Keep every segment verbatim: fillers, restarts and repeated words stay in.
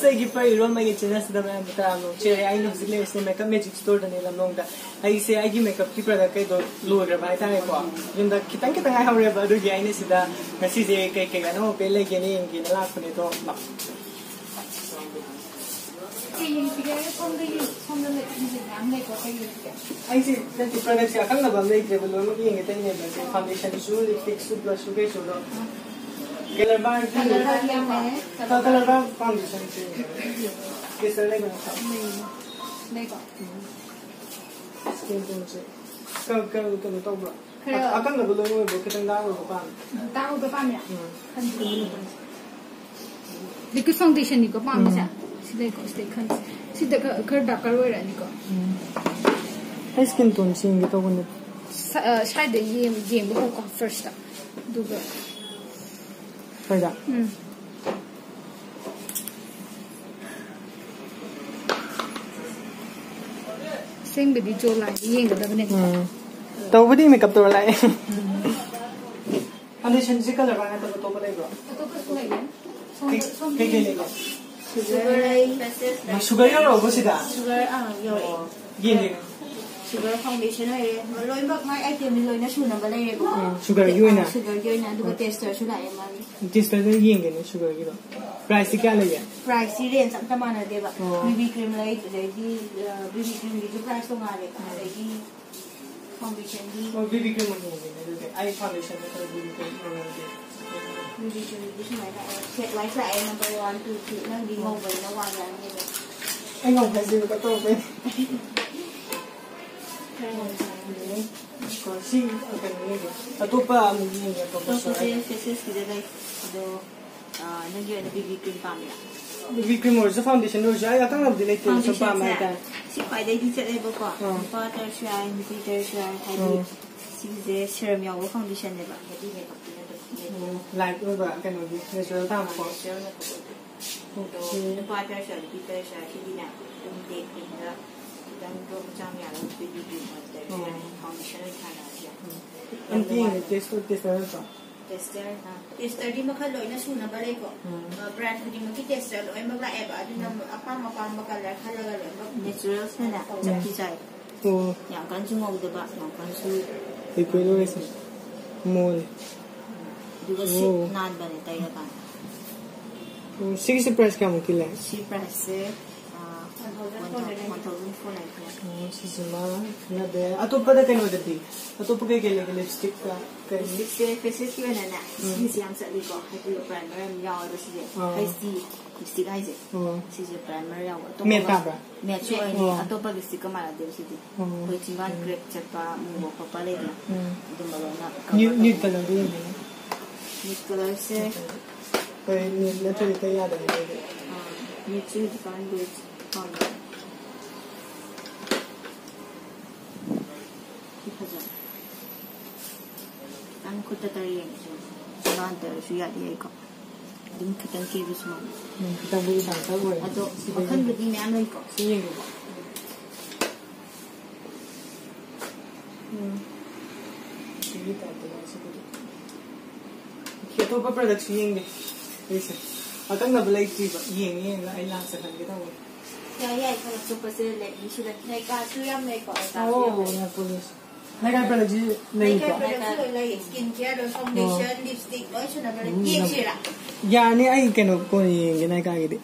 I give you room, I get chance to the man. I know the latest make a magic store than Lamlong. I say I give makeup people that I do lower by time. In the Kitanka, however, do Yanis da Messi cake and no pele getting in the last minute. I see that the products are kind of a late level looking at any foundation issue, lipstick, super sugar, sugar. Color bar, color bar foundation. Yes, sir. Lego. Lego. Skin tone. Go, go, go, go, go. I can't have a little bit of down with the pan. Down with the pan. Because foundation, you go, Mamma. See see the curd darker and you go. I skin tone seeing it over the side the game game first. Do the right up. Same with the jaw line, the ying of the minute. Nobody make up the line. And this is the color I have to go over there. Sugar, sugar, or what's it? Sugar, ah, your sugar foundation. Loinmak, my item is going to shoot number later. Sugar, you and sugar, you and the tester should I am. This is the ying and sugar, you know. Price the gallery. Price, serious, and some other day. B B cream light, the B B cream, the price to Malik, foundation. Oh, B B cream, I foundation, B B cream. Maybe set like that number one, two, three, no, the mobile, no one. I know, I do, but okay. See, I took a movie. B B cream palm. B B cream was the foundation. I can't have the latest palm. See, I did it able to butter shine, Peter shine, see the serum your foundation never. Like over can be natural time for sure. The butter shall be pressure, he did not take in the Jamia, the foundation in and being this would differ. Tester, tester di makaloy na suna balay ko. Brand di maki tester lo ay maglaeba adi na apang apang makalar halaga lo naturals na na sa oh yang kan sumo diba yang kan su ikulo is mall diba sip nan ba ni tayo kan oh six price ka mo kila six price one thousand four ninety. Oh, sisima na be. Ato pa da kayo dati. Ato pa kayo kailangan lipstick ka. Lipstick, faces ko na na. Sisiyang sa liko. Ito yung primer. Ngaore siya. Hay si lipstick ay siya. Siya primer yaw. Meta ba? Meta siya ay ato pa lipstick ka mala din siya. Kung chingan crepe siya pa mo pa pala na. Ito malo na. Nude color din. Nude color siya. Kaya nude na tuloy kaya da. Nude siya di kan nude. Ang kutatariyan siya. Sabantar siya di ko. Dim kitang kibis mo. Kitang buo sang tawag. Ato akan gudi na ano ko. Sige ko. Hmm. Sige tayo siguro. Kito pa products yeng di. Isa. Akan na balay ti ba yeng yeng ay lang sa kanila mo. Yeah, yeah, kalau super select, you should like a suram like oh, yeah, police. Like I product like like skincare or foundation, lipstick, or should have like yes, yeah, ni ay kano ko yung ginay ka gidi.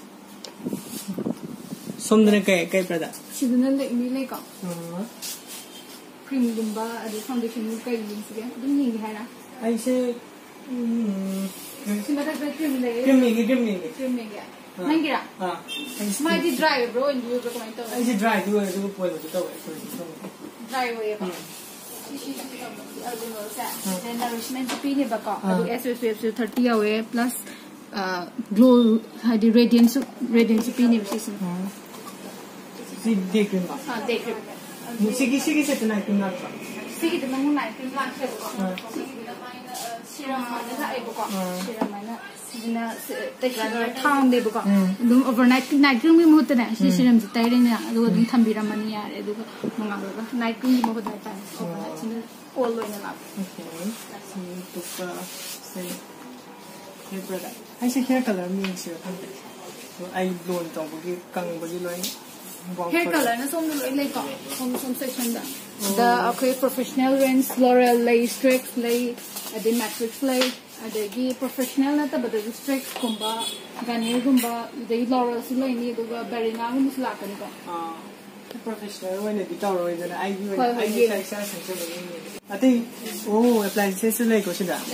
Somdre kay kay product. Sidunan like ni like ka. Cream dumba, adi foundation mo kay din sige. Dun yung hara. Ay se Simata cream like. Cream ni, cream ni. Cream ni ya. Nangira. Ah. My di dry bro, and you recommend to. Ay di dry, du du puedo to to. Dry way ba. Sisi algo sa. Then nourishment pini ba ka. Adu S S F thirty away plus uh glow hadi radiance radiance pini sisi. Si day cream ba. Ah, day cream. Sige sige sa night cream na. Sige de mang night cream lang sa ko. Sige de mai na serum ma na ai ba ka. Serum ma na na thang de ba ka. Dum overnight night cream mi mo ta na si serum ji tai na adu dum thambira mani ya adu ko manga ba night cream mo ba dai ta. Overnight sin all lo na la. Okay. Si to pa say hair product. Ay si hair color mi siya. I don't know because kang bagi loin. Hair color na som loin lay ko. Som som section da. The okay professional range floral lay streaks lay the matrix lay the professional na ta but the streaks kumba garnier kumba the laurel lay ni do berina gum sla kan ko. Ah. Professional when the tower is an I U I U size I think oh appliances like ko sila.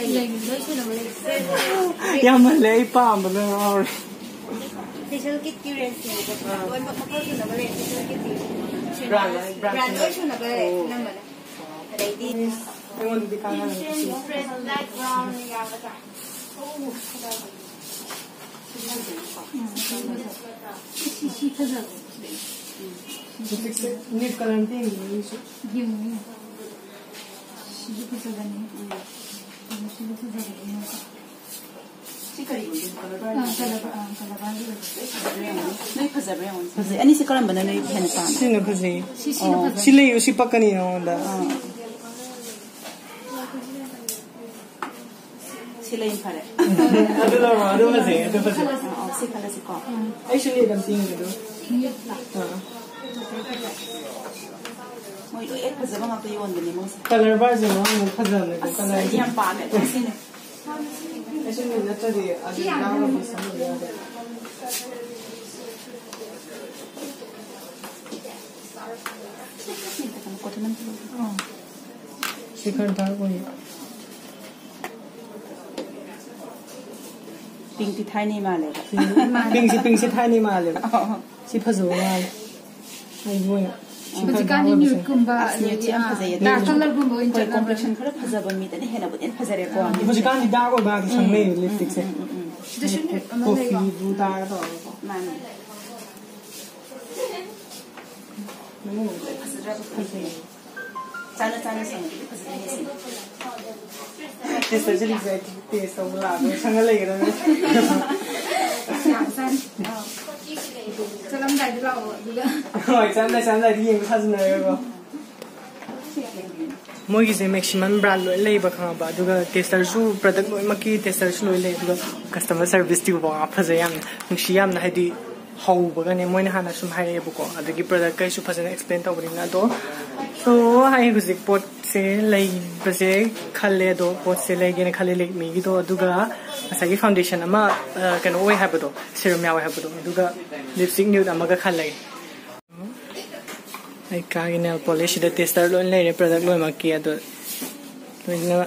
Yaman lay pa mo na. Facial kit currency ko. Doon magpapakita na bale facial kit. Brand brand. Brand ko na bale naman. Ready. I want to be kind of black brown yang ka. Oh. She she kaza. New color thing is Yung yun. Sige ko sa ganyan. Sige ko sa ganyan. Ani si kalam bana nay henpan. sino kasi sila yung si pakanino da. Sila yung pare. Ado lang ado kasi ado kasi. Oo, si kala si ko. Actually dam tingin ko. Mo yung ek pazaba nga pa yun din mo. Color bars mo ang pazan na color. Yan pa me. Sino? Actually literally ado lang ako sa mga. Sikar dark ko. Pink ti tiny male. Pink si pink si tiny male. Si pazo male. Ay yun. Bajikani nude kumba dark color kumba in Koi complexion khara phajaba mi tani hena budin phajare ko. Bajikani dark ko ba ki sangme lipstick se. This is Coffee blue dark to. Man. Chana chana sang phajane sin. This is exactly taste of la. Sanga lagi na. San. Salam dai de lao duga. Oi, chanda chanda di yeng thajna yo. Moi gi se maximum brand lo lei ba khang ba duga tester su product lo maki tester su lo lei duga customer service ti ba phaja yam nungsi yam na hadi hau ba ga ne moi na hana sum hai bu ko adagi product kai su phaja explain ta bari na do so hai gu zik pot se lei ba se khale do pot se lei ge ne khale lei mi gi do duga asagi foundation ama kano oi ha ba do serum ya oi ha ba do duga lipstick nude ama ga khale I can't nail polish the tester lo le product lo ma kia do lo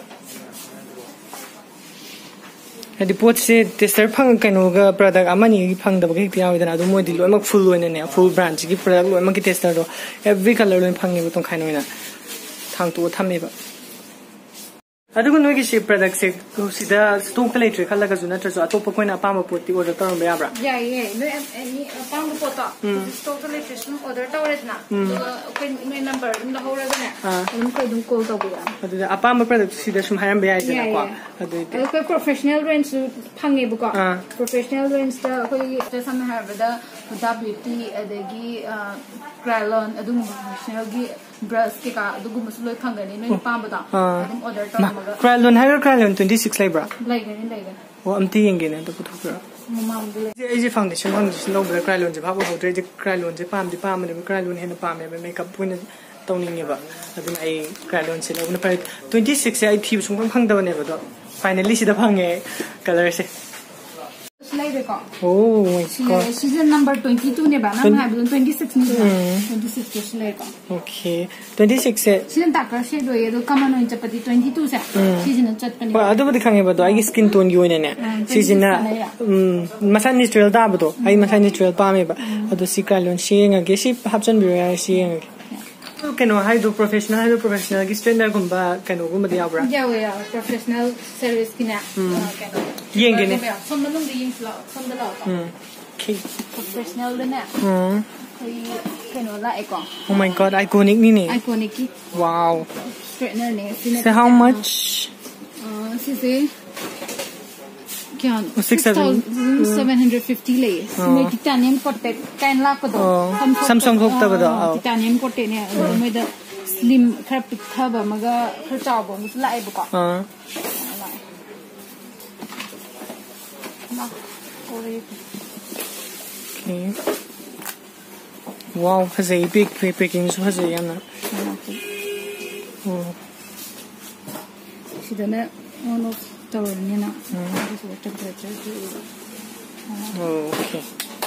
na di pot se tester phang kanu ga product amani phang da ba ki yawi da do mo di lo ma full lo ne full branch gi product lo ma ki tester do every color lo phang ni ba tong khai no na thang tu tham me ba adu no gi shi product se ko sida stock le tre khala ga ju na tra so atop ko na pa ma pot ti order ta ba ya bra yeah yeah no any pa ma pot ta stock le tre sun order ta ore na ko me number in the hora ga na um ko dum call ta ba ya adu apa ma product sida sum haram ba ya ida ko adu ko professional range phange bu ko professional range ta ko ta sam ha ba da da beauty adagi krylon adu professional gi brush ke ka adu gum su loi phanga ni no pa ba da adum order ta Krylon hai Krylon twenty-six lai bra lai ga ni lai ga o amti yeng ge ne to puthok bra mama de je je foundation foundation lo bra Krylon je ba bo hotre je Krylon je pam di pam ne Krylon he na pam me makeup pun tawning ne ba adun ai Krylon se lo na pa twenty-six se ai thi sung phang da ne ba do finally si da phange color se lai de ko oh my god season number twenty-two ne ba na ha bi twenty-six ni twenty-six to slay ko okay twenty-six se season ta ka she do ye do common in chapati twenty-two se season chat pani ba adu ba dikhange ba do ai skin tone gi ne ne season na um masa natural da ba do ai masa natural pa me ba adu si Krylon shinga ge si hapchan bi ya shinga kano haido professional haido professional gi strainer gumba kano gumba dia bra ya we are professional service kina kano yeng ge ne som nung di yeng flo som da la okay professional de na hmm koi kano la iko oh my god iconic ni ne iconic ki wow straightener ne so how much uh si si kyan six seven hundred fifty le me titanium coated kain la ko do Samsung thok ta ba do titanium coated ne me da slim khar pik tha ba maga khar chaw ba mus la ai ba ko ha na ore Okay. Wow, fazay big packing so fazay yan na. Oh. Sida na on off tower niya na. Temperature. Oh, okay.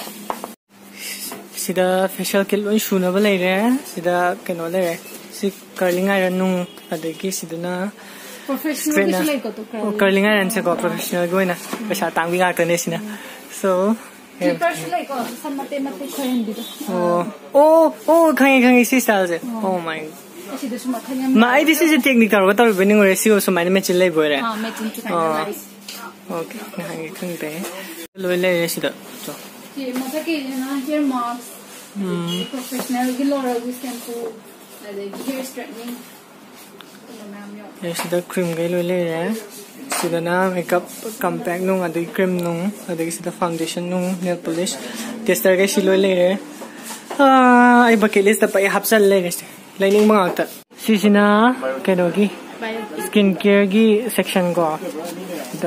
Sida facial kit loin shuna ba lay re? Sida kano lay re? Si curling iron nung adagi sida na professional kasi lay ko to curling. Oh, curling iron sa ko professional go na. Kasi tang bi ngak tane sina. So professional ko sa mathematics ko yan dito. Oh, oh, oh, kangi kangi si style je. Oh my. Ma ai this is a technical what are winning ratio so many match lay boy re. Ah, matching to kind of Okay, kangi kangi de. Lo lay re sida. So ये मतलब कि ना hair mask, professional की लोरा भी shampoo, अरे hair straightening, तो ma'am यो. ये सीधा cream के लिए ले रहे हैं, सीधा ना makeup compact नूं, अदे cream नूं, अदे सीधा foundation नूं, nail polish, tester के सिलो ले रहे हैं. ah ay bucket list pa i-hapsal le guys lining mga ta sisina kano gi skincare gi section ko ito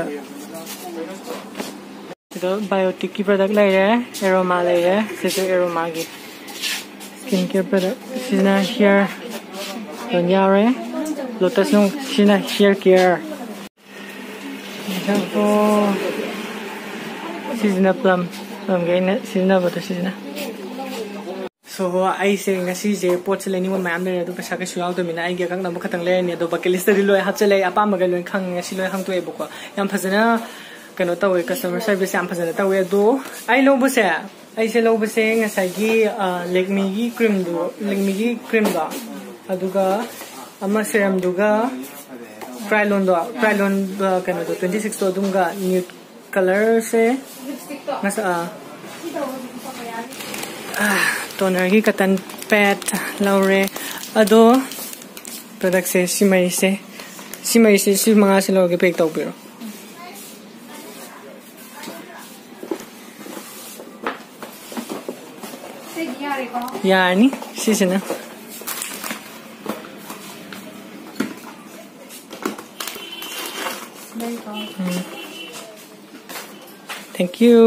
ito biotic ki product lai re aroma lai re sito aroma gi skincare product sisina hair Ngaore lotus nung sisina hair care ito po sisina plum plum gay sisina ba to sisina. So I say ngasi je pot sele ni mo mam le do pesa ka shual to mina ai ge kang na mo khatang le ni do bucket list ri loi hap chale apa ma ga loi khang ngasi loi hang to e boko yam phazana kano ta we customer service yam phazana ta we do ai lo bu se ai se lo bu se ngasai gi leg mi gi cream do leg mi gi cream da aduga ama serum duga prylon do prylon kano do twenty-six to dunga nude color se ngasa ah toner gi katan pet laure ado product se simai se simai se si mga silo gi pek tau pero yani sisina hmm. Thank you.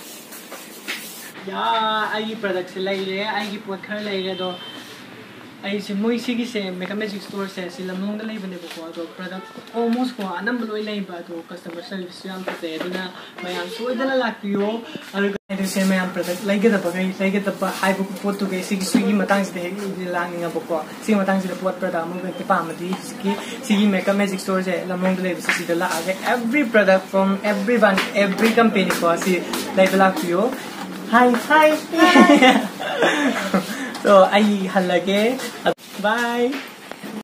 Yeah, I product se lai re, I pot khar lai re do. I se moi si gi se Mega Magic Store se si Lamlong da lai bane ko do product almost ko anam loi lai ba do customer service yam te duna mayam so idala lakyo aru ga se mayam product lai ga da ba gai lai ga da ba hai bu pot to ge si gi si matang se de lang nga ba ko si matang se de pot product mo ge pa ma di ki si gi Mega Magic Store se Lamlong da lai si si da la every product from everyone every company ko si lai da lakyo. Hi, hi. So, I halage. Bye.